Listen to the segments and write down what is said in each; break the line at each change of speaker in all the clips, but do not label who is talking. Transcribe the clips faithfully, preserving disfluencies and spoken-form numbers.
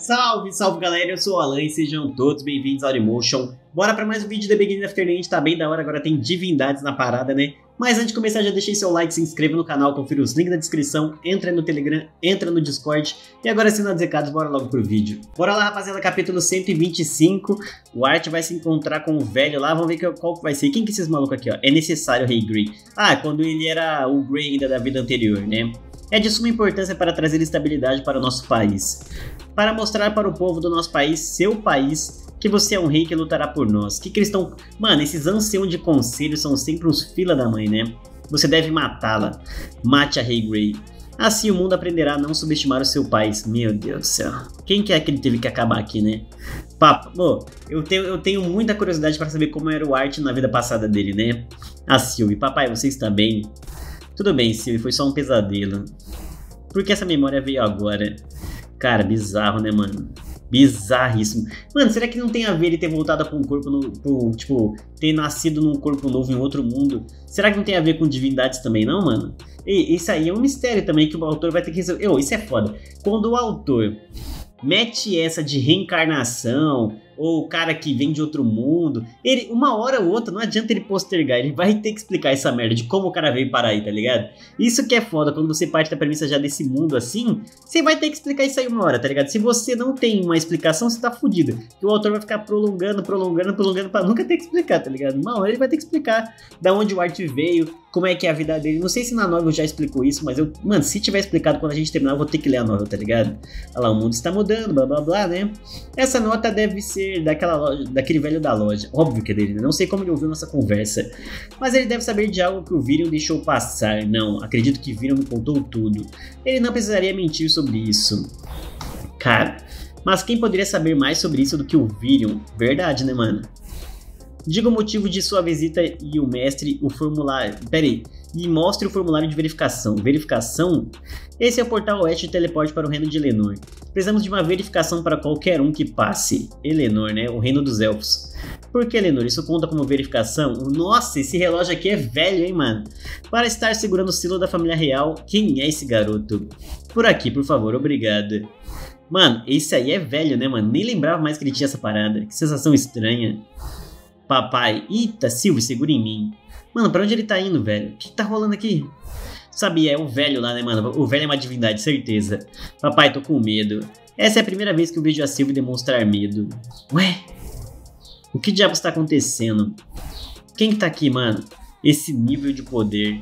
Salve, salve galera, eu sou o Alan e sejam todos bem-vindos ao Emotion. Bora pra mais um vídeo de The Beginning After the End, tá bem da hora, agora tem divindades na parada, né? Mas antes de começar, já deixei seu like, se inscreva no canal, confira os links na descrição, entra no Telegram, entra no Discord. E agora sim, nos recados, bora logo pro vídeo. Bora lá, rapaziada, capítulo cento e vinte e cinco. O Art vai se encontrar com o velho lá, vamos ver qual que vai ser. Quem que é esses malucos aqui, ó? É necessário, Rei Grey. Ah, quando ele era o Grey ainda da vida anterior, né? É de suma importância para trazer estabilidade para o nosso país. Para mostrar para o povo do nosso país, seu país, que você é um rei que lutará por nós. Que que eles estão... Mano, esses anciãos de conselho são sempre uns fila da mãe, né? Você deve matá-la. Mate a Rei Grey. Assim o mundo aprenderá a não subestimar o seu país. Meu Deus do céu. Quem que é que ele teve que acabar aqui, né? Papo. Pô, eu tenho, eu tenho muita curiosidade para saber como era o Art na vida passada dele, né? A Sylvie. Papai, você está bem? Tudo bem, Sylvie. Foi só um pesadelo. Por que essa memória veio agora? Cara, bizarro, né, mano? Bizarríssimo. Mano, será que não tem a ver ele ter voltado para um corpo, no, pro, tipo, ter nascido num corpo novo em outro mundo? Será que não tem a ver com divindades também, não, mano? E isso aí é um mistério também que o autor vai ter que resolver. Oh, isso é foda. Quando o autor mete essa de reencarnação, ou o cara que vem de outro mundo, ele, uma hora ou outra, não adianta ele postergar, ele vai ter que explicar essa merda de como o cara veio parar aí, tá ligado? Isso que é foda, quando você parte da premissa já desse mundo assim, você vai ter que explicar isso aí uma hora, tá ligado? Se você não tem uma explicação, você tá fudido. E o autor vai ficar prolongando, prolongando, prolongando pra nunca ter que explicar, tá ligado? Uma hora ele vai ter que explicar da onde o Art veio, como é que é a vida dele. Não sei se na novel já explicou isso, mas eu, mano, se tiver explicado quando a gente terminar, eu vou ter que ler a novel, tá ligado? Olha lá, o mundo está mudando, blá blá blá, né? Essa nota deve ser daquela loja, daquele velho da loja. Óbvio que é dele, né? Não sei como ele ouviu nossa conversa. Mas ele deve saber de algo que o Virion deixou passar. Não, acredito que Virion me contou tudo. Ele não precisaria mentir sobre isso. Cara, mas quem poderia saber mais sobre isso do que o Virion? Verdade, né, mano? Diga o motivo de sua visita e o mestre, o formulário... Pera aí. E mostre o formulário de verificação. Verificação? Esse é o portal oeste de teleporte para o reino de Eleanor. Precisamos de uma verificação para qualquer um que passe. Eleanor, né? O reino dos elfos. Por que, Eleanor? Isso conta como verificação? Nossa, esse relógio aqui é velho, hein, mano? Para estar segurando o selo da família real, quem é esse garoto? Por aqui, por favor, obrigado. Mano, esse aí é velho, né, mano? Nem lembrava mais que ele tinha essa parada. Que sensação estranha. Papai, eita, Sylvie, segura em mim. Mano, pra onde ele tá indo, velho? O que tá rolando aqui? Sabia, é o velho lá, né, mano? O velho é uma divindade, certeza. Papai, tô com medo. Essa é a primeira vez que eu vejo a Sylvie demonstrar medo. Ué? O que diabos tá acontecendo? Quem que tá aqui, mano? Esse nível de poder.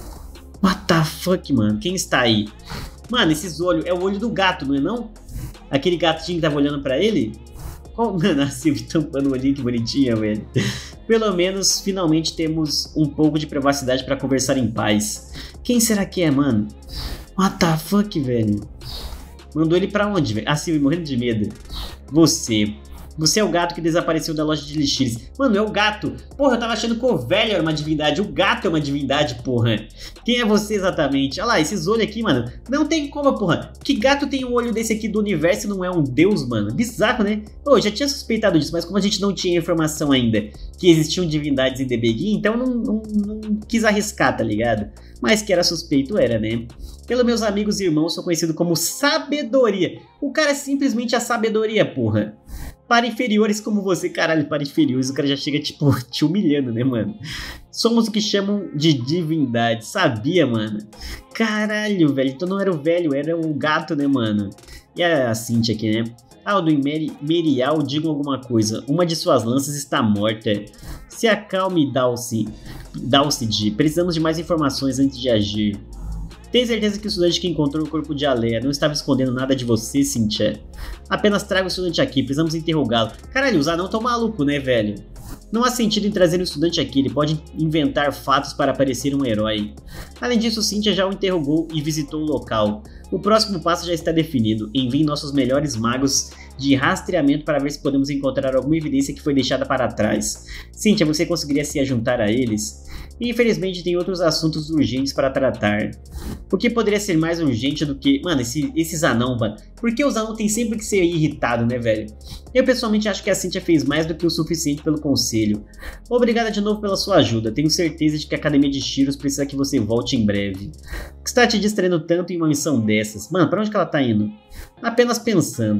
What the fuck, mano? Quem está aí? Mano, esses olhos... É o olho do gato, não é não? Aquele gatinho que tava olhando pra ele? Qual, mano, a Sylvie tampando o olhinho, que bonitinha, velho. Pelo menos, finalmente temos um pouco de privacidade pra conversar em paz. Quem será que é, mano? What the fuck, velho? Mandou ele pra onde, velho? A Sylvie morrendo de medo. Você... Você é o gato que desapareceu da loja de elixires. Mano, é o gato. Porra, eu tava achando que o velho era uma divindade. O gato é uma divindade, porra. Quem é você exatamente? Olha lá, esses olhos aqui, mano. Não tem como, porra. Que gato tem um olho desse aqui do universo e não é um deus, mano? Bizarro, né? Pô, eu já tinha suspeitado disso, mas como a gente não tinha informação ainda que existiam divindades em The Beginning, então não, não, não quis arriscar, tá ligado? Mas que era suspeito, era, né? Pelos meus amigos e irmãos, sou conhecido como Sabedoria. O cara é simplesmente a sabedoria, porra. Para inferiores como você, caralho, para inferiores, o cara já chega, tipo, te humilhando, né, mano? Somos o que chamam de divindade, sabia, mano? Caralho, velho, então não era o velho, era o gato, né, mano? E a Cynthia aqui, né? Alduin Meri Merial, digam alguma coisa, uma de suas lanças está morta. Se acalme, Dulce. Dulcid, precisamos de mais informações antes de agir. Tem certeza que o estudante que encontrou o corpo de Alea não estava escondendo nada de você, Cynthia? Apenas traga o estudante aqui, precisamos interrogá-lo. Caralho, os anãos tão maluco, né, velho? Não há sentido em trazer o estudante aqui, ele pode inventar fatos para parecer um herói. Além disso, Cynthia já o interrogou e visitou o local. O próximo passo já está definido. Envie nossos melhores magos de rastreamento para ver se podemos encontrar alguma evidência que foi deixada para trás. Cynthia, você conseguiria se juntar a eles? E infelizmente tem outros assuntos urgentes para tratar. O que poderia ser mais urgente do que... Mano, esse, esses anão, mano. Por que os anão tem sempre que ser irritado, né, velho? Eu pessoalmente acho que a Cynthia fez mais do que o suficiente pelo conselho. Obrigada de novo pela sua ajuda. Tenho certeza de que a Academia de Shiros precisa que você volte em breve. O que está te distraindo tanto em uma missão dessas? Mano, pra onde que ela tá indo? Apenas pensando.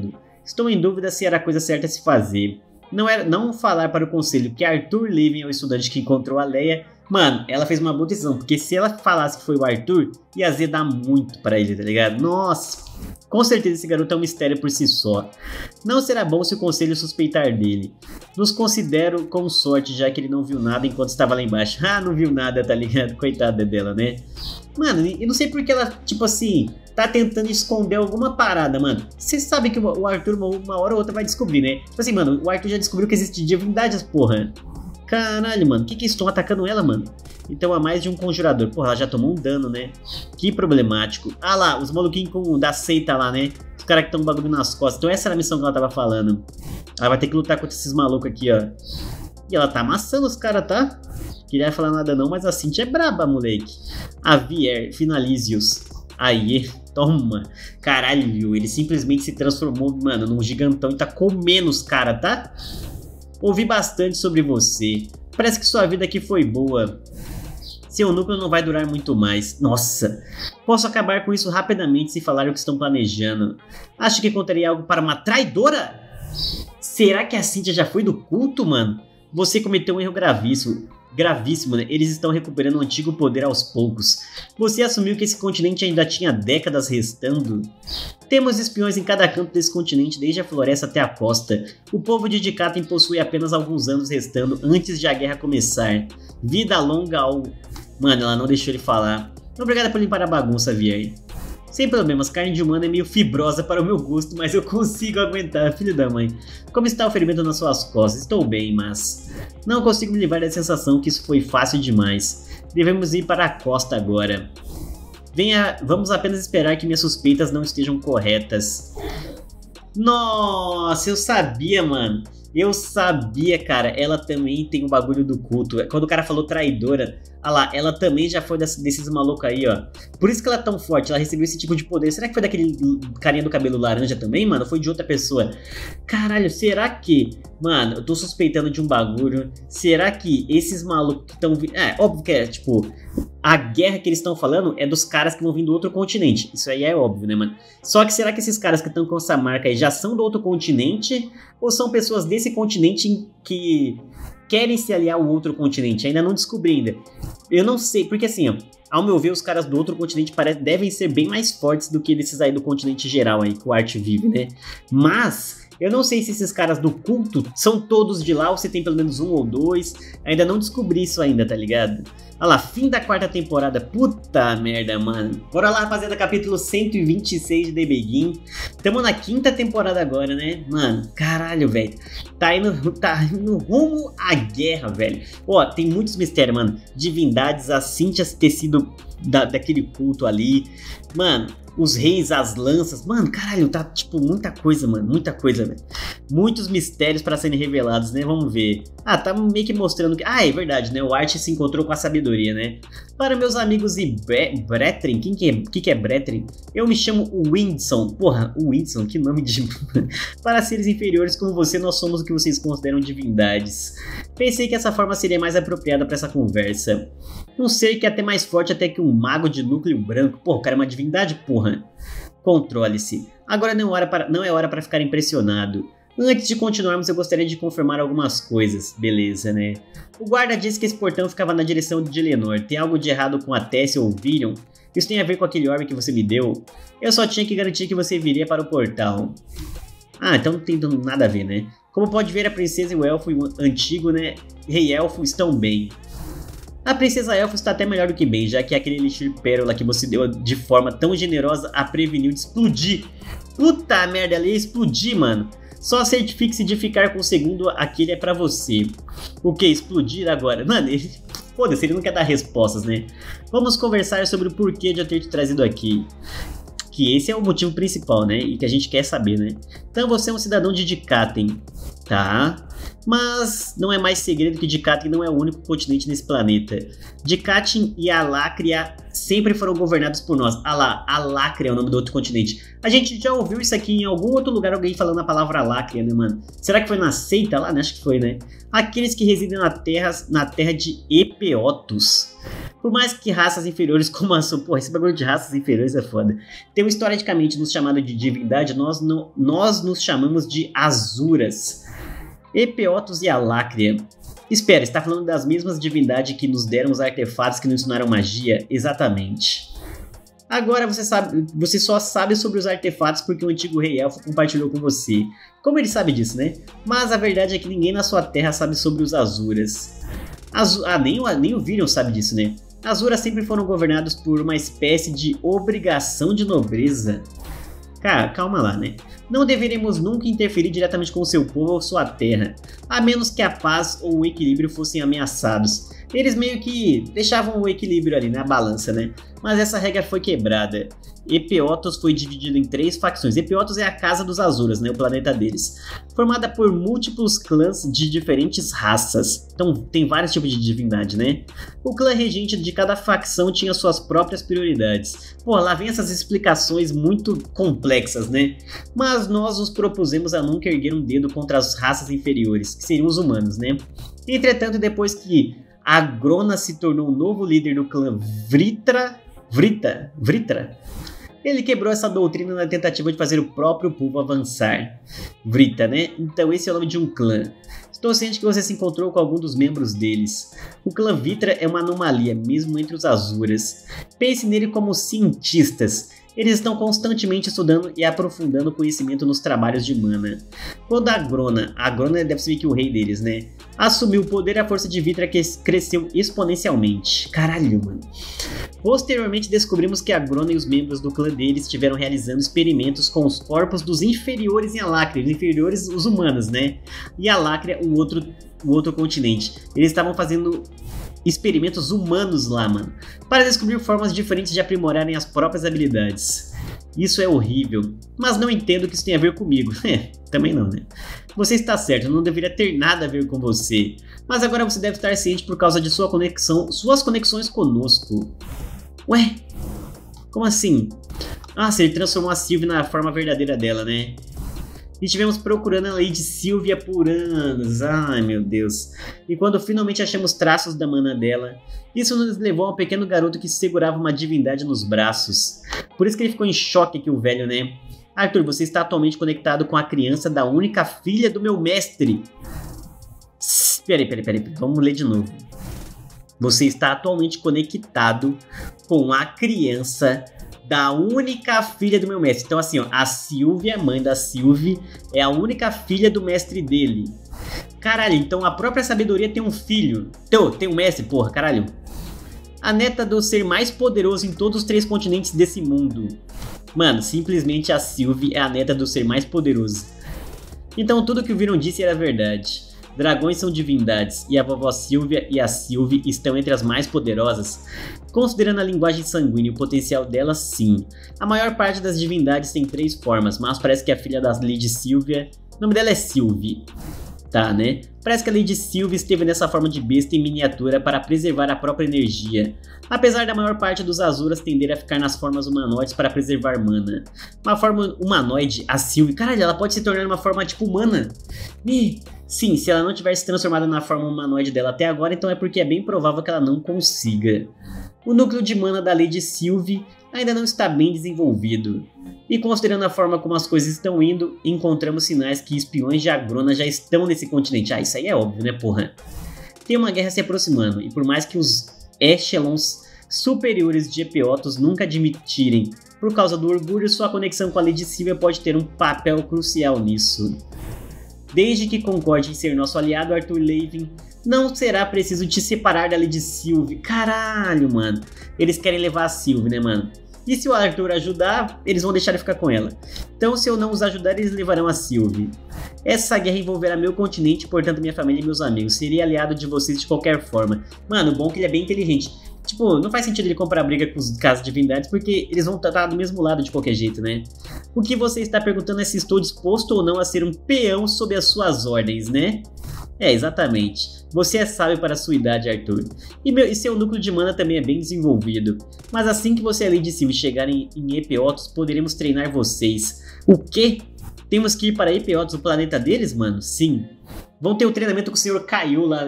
Estou em dúvida se era a coisa certa a se fazer. Não, era, não falar para o conselho que Arthur Levin é o estudante que encontrou a Leia. Mano, ela fez uma boa decisão, porque se ela falasse que foi o Arthur, ia azedar muito pra ele, tá ligado? Nossa, com certeza esse garoto é um mistério por si só. Não será bom se o conselho suspeitar dele. Nos considero com sorte, já que ele não viu nada enquanto estava lá embaixo. Ah, não viu nada, tá ligado? Coitada dela, né? Mano, eu não sei porque ela, tipo assim, tá tentando esconder alguma parada, mano. Você sabe que o Arthur uma hora ou outra vai descobrir, né? Tipo assim, mano, o Arthur já descobriu que existe divindades, porra. Caralho, mano, o que que estão atacando ela, mano? Então há mais de um conjurador. Porra, ela já tomou um dano, né? Que problemático. Ah lá, os maluquinhos com, da seita lá, né? Os caras que estão com bagulho nas costas. Então essa era a missão que ela tava falando. Ela vai ter que lutar contra esses malucos aqui, ó. E ela tá amassando os caras, tá? Queria falar nada não, mas a Cintia é braba, moleque. A Vier, finalize-os. Aí, toma. Caralho, ele simplesmente se transformou, mano, num gigantão e tá comendo os caras, tá? Ouvi bastante sobre você. Parece que sua vida aqui foi boa. Seu núcleo não vai durar muito mais. Nossa. Posso acabar com isso rapidamente se falar o que estão planejando. Acho que contaria algo para uma traidora? Será que a Cintia já foi do culto, mano? Você cometeu um erro gravíssimo. Gravíssimo, né? Eles estão recuperando o antigo poder aos poucos. Você assumiu que esse continente ainda tinha décadas restando? Temos espiões em cada canto desse continente, desde a floresta até a costa. O povo de Dikaten possui apenas alguns anos restando antes de a guerra começar. Vida longa ao... Mano, ela não deixou ele falar. Obrigada por limpar a bagunça, Vier. Sem problemas, carne de humano é meio fibrosa para o meu gosto, mas eu consigo aguentar, filho da mãe. Como está o ferimento nas suas costas? Estou bem, mas... Não consigo me livrar da sensação que isso foi fácil demais. Devemos ir para a costa agora. Venha, vamos apenas esperar que minhas suspeitas não estejam corretas. Nossa, eu sabia, mano. Eu sabia, cara. Ela também tem o bagulho do culto. Quando o cara falou traidora, ah lá, ela também já foi desse, desses malucos aí, ó. Por isso que ela é tão forte, ela recebeu esse tipo de poder. Será que foi daquele carinha do cabelo laranja também, mano? Ou foi de outra pessoa? Caralho, será que... Mano, eu tô suspeitando de um bagulho. Será que esses malucos que estão... É, óbvio que é, tipo... A guerra que eles estão falando é dos caras que vão vir do outro continente. Isso aí é óbvio, né, mano? Só que será que esses caras que estão com essa marca aí já são do outro continente? Ou são pessoas desse continente que querem se aliar ao outro continente? Ainda não descobri ainda. Eu não sei, porque assim, ó, ao meu ver, os caras do outro continente parece, devem ser bem mais fortes do que desses aí do continente geral aí, que o Art vive, né? Mas... eu não sei se esses caras do culto são todos de lá ou se tem pelo menos um ou dois. Ainda não descobri isso ainda, tá ligado? Olha lá, fim da quarta temporada. Puta merda, mano. Bora lá, rapaziada, capítulo cento e vinte e seis de The Begin. Tamo na quinta temporada agora, né? Mano, caralho, velho. Tá indo, tá indo rumo à guerra, velho. Ó, tem muitos mistérios, mano. Divindades, a Cintia ter sido da, daquele culto ali. Mano... os reis, as lanças, mano, caralho, tá tipo muita coisa, mano, muita coisa, velho. Muitos mistérios para serem revelados, né, vamos ver. Ah, tá meio que mostrando que, ah, é verdade, né, o Art se encontrou com a sabedoria, né. Para meus amigos e Bre Brethren, quem que é, que que é Brethren? Eu me chamo Windson, porra, o Windson, que nome de... Para seres inferiores como você, nós somos o que vocês consideram divindades. Pensei que essa forma seria mais apropriada para essa conversa. Um ser que é até mais forte até que um mago de núcleo branco. Porra, o cara é uma divindade, porra. Controle-se. Agora não é hora para, não é hora para ficar impressionado. Antes de continuarmos, eu gostaria de confirmar algumas coisas. Beleza, né? O guarda disse que esse portão ficava na direção de Eleanor. Tem algo de errado com a Tessia ou Virion? Isso tem a ver com aquele orbe que você me deu? Eu só tinha que garantir que você viria para o portal. Ah, então não tem nada a ver, né? Como pode ver, a princesa e o elfo e o antigo, né? Rei elfo estão bem. A princesa elfo está até melhor do que bem, já que aquele elixir pérola que você deu de forma tão generosa a preveniu de explodir. Puta merda, ela ia explodir, mano. Só certifique-se de ficar com o segundo, aquele é pra você. O que? Explodir agora? Mano, ele... foda-se, ele não quer dar respostas, né? Vamos conversar sobre o porquê de eu ter te trazido aqui. Que esse é o motivo principal, né? E que a gente quer saber, né? Então você é um cidadão de Dikaten, tá? Mas não é mais segredo que Dikaten não é o único continente nesse planeta. Dikaten e Alacria sempre foram governados por nós. Ah lá, Alacria é o nome do outro continente. A gente já ouviu isso aqui em algum outro lugar, alguém falando a palavra Alacria, né, mano? Será que foi na seita lá? Acho que foi, né? Aqueles que residem na terra, na terra de Epeotus. Por mais que raças inferiores como a sua... Pô, esse bagulho de raças inferiores é foda. Tem historicamente nos chamado de divindade, nós, no, nós nos chamamos de Azuras, Epeotos e Alácria. Espera, está falando das mesmas divindades que nos deram os artefatos que nos ensinaram magia? Exatamente. Agora você, sabe, você só sabe sobre os artefatos porque o antigo rei elfo compartilhou com você. Como ele sabe disso, né? Mas a verdade é que ninguém na sua terra sabe sobre os Azuras. Azu ah, nem, nem o Virion sabe disso, né? Azuras sempre foram governados por uma espécie de obrigação de nobreza. Cara, calma lá, né? Não deveremos nunca interferir diretamente com o seu povo ou sua terra, a menos que a paz ou o equilíbrio fossem ameaçados. Eles meio que deixavam o equilíbrio ali na balança, né? Mas essa regra foi quebrada. Epeotos foi dividido em três facções. Epeotos é a casa dos Azuras, né? O planeta deles. Formada por múltiplos clãs de diferentes raças. Então tem vários tipos de divindade, né? O clã regente de cada facção tinha suas próprias prioridades. Pô, lá vem essas explicações muito complexas, né? Mas nós nos propusemos a nunca erguer um dedo contra as raças inferiores, que seriam os humanos, né? Entretanto, depois que Agrona se tornou o novo líder do clã Vritra, Vrita, Vritra, ele quebrou essa doutrina na tentativa de fazer o próprio povo avançar. Vrita, né? Então esse é o nome de um clã. Estou ciente que você se encontrou com algum dos membros deles. O clã Vritra é uma anomalia, mesmo entre os Azuras. Pense nele como cientistas. Eles estão constantemente estudando e aprofundando o conhecimento nos trabalhos de mana. Quando a Agrona, a Agrona deve ser que o rei deles, né? Assumiu o poder, a força de Vritra cresceu exponencialmente. Caralho, mano. Posteriormente descobrimos que a Agrona e os membros do clã deles estiveram realizando experimentos com os corpos dos inferiores em Alácria. Os inferiores, os humanos, né? E Alácria, o outro, o outro continente. Eles estavam fazendo experimentos humanos lá, mano, para descobrir formas diferentes de aprimorarem as próprias habilidades. Isso é horrível, mas não entendo que isso tem a ver comigo. É, também não, né? Você está certo, não deveria ter nada a ver com você, mas agora você deve estar ciente por causa de sua conexão, suas conexões conosco. Ué? Como assim? Ah, ele transformou a Sylvie na forma verdadeira dela, né? E estivemos procurando a Lady Sylvia por anos, ai meu Deus. E quando finalmente achamos traços da mana dela, isso nos levou a um pequeno garoto que segurava uma divindade nos braços. Por isso que ele ficou em choque aqui, o velho, né? Arthur, você está atualmente conectado com a criança da única filha do meu mestre. Peraí, peraí, peraí, vamos ler de novo. Você está atualmente conectado com a criança da única filha do meu mestre. Então assim, ó, a Sylvia, mãe da Sylvie, é a única filha do mestre dele. Caralho, então a própria sabedoria tem um filho. Então, tem um mestre, porra, caralho. A neta do ser mais poderoso em todos os três continentes desse mundo. Mano, simplesmente a Sylvie é a neta do ser mais poderoso. Então tudo que o Virion disse era verdade. Dragões são divindades, e a vovó Sylvia e a Sylvie estão entre as mais poderosas. Considerando a linguagem sanguínea e o potencial delas, sim. A maior parte das divindades tem três formas, mas parece que a filha da Lady Sylvia... O nome dela é Sylvie. Tá, né? Parece que a Lady Sylvie esteve nessa forma de besta em miniatura para preservar a própria energia. Apesar da maior parte dos Azuras tender a ficar nas formas humanoides para preservar mana. Uma forma humanoide, a Sylvie... Caralho, ela pode se tornar uma forma tipo humana. Ih... Sim, se ela não tivesse se transformado na forma humanoide dela até agora, então é porque é bem provável que ela não consiga. O núcleo de mana da Lady Sylvie ainda não está bem desenvolvido. E considerando a forma como as coisas estão indo, encontramos sinais que espiões de Agrona já estão nesse continente. Ah, isso aí é óbvio, né, porra? Tem uma guerra se aproximando, e por mais que os Echelons superiores de Epeotos nunca admitirem, por causa do orgulho, sua conexão com a Lady Sylvia pode ter um papel crucial nisso. Desde que concorde em ser nosso aliado, Arthur Levin, não será preciso te separar da Lady Sylvie. Caralho, mano. Eles querem levar a Sylvie, né, mano? E se o Arthur ajudar, eles vão deixar ele ficar com ela. Então, se eu não os ajudar, eles levarão a Sylvie. Essa guerra envolverá meu continente, portanto, minha família e meus amigos. Seria aliado de vocês de qualquer forma. Mano, o bom é que ele é bem inteligente. Tipo, não faz sentido ele comprar briga com os casos de divindades, porque eles vão estar do mesmo lado de qualquer jeito, né? O que você está perguntando é se estou disposto ou não a ser um peão sob as suas ordens, né? É, exatamente. Você é sábio para a sua idade, Arthur. E, meu, e seu núcleo de mana também é bem desenvolvido. Mas assim que você e a Lady Sylvie chegarem em Epeotos, poderemos treinar vocês. O quê? Temos que ir para Epeotos, o planeta deles, mano? Sim. Vão ter um treinamento com o senhor Caiu lá, né?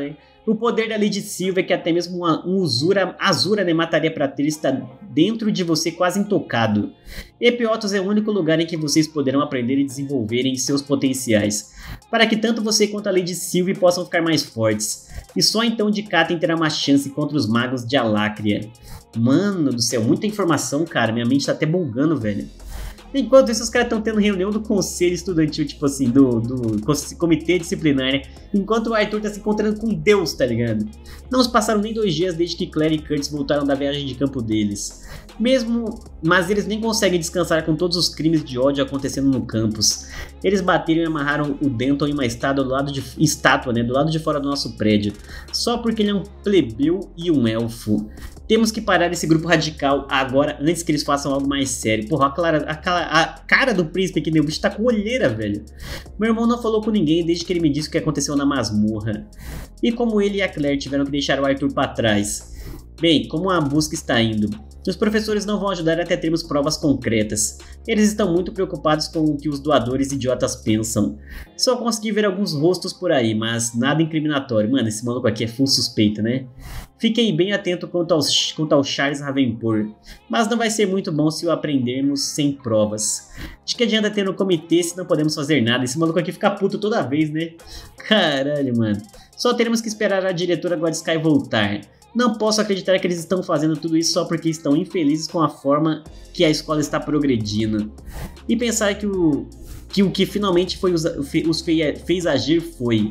O poder da Lady Silva é que até mesmo uma, um Uzura, Azura, né, mataria pra ter, está dentro de você quase intocado. Epiotos é o único lugar em que vocês poderão aprender e desenvolverem seus potenciais, para que tanto você quanto a Lady Sylvie possam ficar mais fortes. E só então Dikaten terá uma chance contra os magos de Alácria. Mano do céu, muita informação, cara, minha mente tá até bugando, velho. Enquanto isso, os caras estão tendo reunião do conselho estudantil, tipo assim, do, do comitê disciplinar, né? Enquanto o Arthur tá se encontrando com Deus, tá ligado? Não se passaram nem dois dias desde que Claire e Curtis voltaram da viagem de campo deles. Mesmo, mas eles nem conseguem descansar com todos os crimes de ódio acontecendo no campus. Eles bateram e amarraram o Denton em uma estátua do lado de, estátua, né, do lado de fora do nosso prédio, só porque ele é um plebeu e um elfo. Temos que parar esse grupo radical agora, antes que eles façam algo mais sério. Porra, a, Clara, a, a, a cara do príncipe aqui, né? O bicho tá com olheira, velho. Meu irmão não falou com ninguém desde que ele me disse o que aconteceu na masmorra. E como ele e a Claire tiveram que deixar o Arthur pra trás. Bem, como a busca está indo? Os professores não vão ajudar até termos provas concretas. Eles estão muito preocupados com o que os doadores idiotas pensam. Só consegui ver alguns rostos por aí, mas nada incriminatório. Mano, esse maluco aqui é full suspeito, né? Fiquem bem atento quanto, aos, quanto ao Charles Ravenpur, mas não vai ser muito bom se o aprendermos sem provas. De que adianta ter no comitê se não podemos fazer nada? Esse maluco aqui fica puto toda vez, né? Caralho, mano. Só teremos que esperar a diretora Godsky voltar. Não posso acreditar que eles estão fazendo tudo isso só porque estão infelizes com a forma que a escola está progredindo. E pensar que o que, o que finalmente foi os, os fez agir foi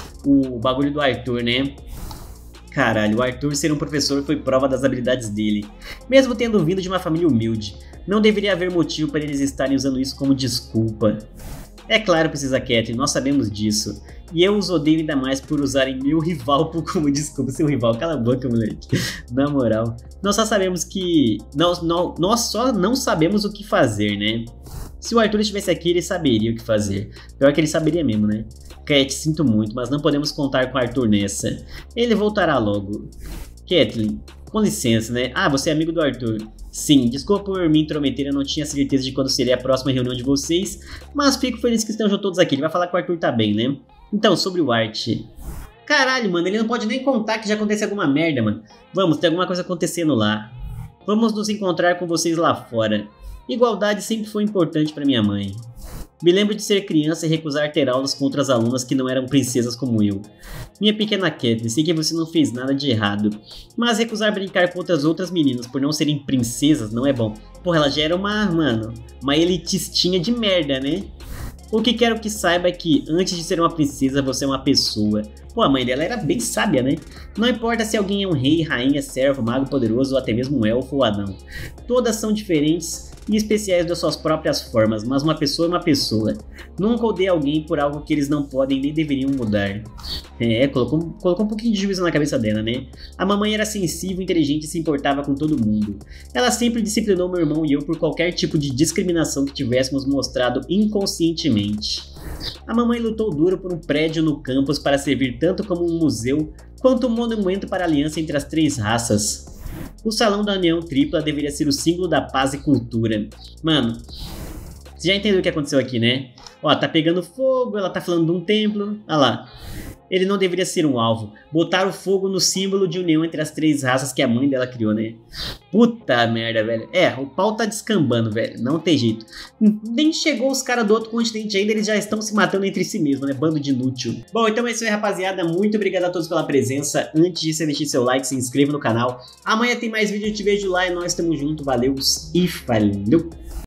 o bagulho do Arthur, né? Caralho, o Arthur ser um professor foi prova das habilidades dele, mesmo tendo vindo de uma família humilde. Não deveria haver motivo para eles estarem usando isso como desculpa. É claro, precisa Catherine, nós sabemos disso. E eu os odeio ainda mais por usarem meu rival como desculpa. Seu rival, cala a boca, moleque. Na moral, nós só sabemos que... Nós, nós, nós só não sabemos o que fazer, né? Se o Arthur estivesse aqui, ele saberia o que fazer. Pior que ele saberia mesmo, né? Cat, sinto muito, mas não podemos contar com o Arthur nessa. Ele voltará logo. Kathleen, com licença, né? Ah, você é amigo do Arthur. Sim, desculpa por me intrometer, eu não tinha certeza de quando seria a próxima reunião de vocês, mas fico feliz que estejam todos aqui. Ele vai falar que o Arthur tá bem, né? Então, sobre o Art. Caralho, mano, ele não pode nem contar que já aconteceu alguma merda, mano. Vamos, tem alguma coisa acontecendo lá. Vamos nos encontrar com vocês lá fora. Igualdade sempre foi importante pra minha mãe. Me lembro de ser criança e recusar ter aulas com outras alunas que não eram princesas como eu. Minha pequena Kathleen, sei que você não fez nada de errado, mas recusar brincar com outras outras meninas por não serem princesas não é bom. Porra, ela já era uma, mano, uma elitistinha de merda, né? O que quero que saiba é que, antes de ser uma princesa, você é uma pessoa. Pô, a mãe dela era bem sábia, né? Não importa se alguém é um rei, rainha, servo, mago poderoso ou até mesmo um elfo ou anão. Todas são diferentes e especiais das suas próprias formas, mas uma pessoa é uma pessoa. Nunca odeie alguém por algo que eles não podem nem deveriam mudar. É, colocou, colocou um pouquinho de juízo na cabeça dela, né? A mamãe era sensível, inteligente e se importava com todo mundo. Ela sempre disciplinou meu irmão e eu por qualquer tipo de discriminação que tivéssemos mostrado inconscientemente. A mamãe lutou duro por um prédio no campus para servir tanto como um museu, quanto um monumento para a aliança entre as três raças. O Salão da União Tripla deveria ser o símbolo da paz e cultura. Mano, você já entendeu o que aconteceu aqui, né? Ó, tá pegando fogo, ela tá falando de um templo, olha lá. Ele não deveria ser um alvo. Botaram fogo no símbolo de união entre as três raças que a mãe dela criou, né? Puta merda, velho. É, o pau tá descambando, velho. Não tem jeito. Nem chegou os caras do outro continente ainda, eles já estão se matando entre si mesmo, né? Bando de inútil. Bom, então é isso aí, rapaziada. Muito obrigado a todos pela presença. Antes de você deixar seu like, se inscreva no canal. Amanhã tem mais vídeo, eu te vejo lá e nós estamos juntos. Valeu e falou!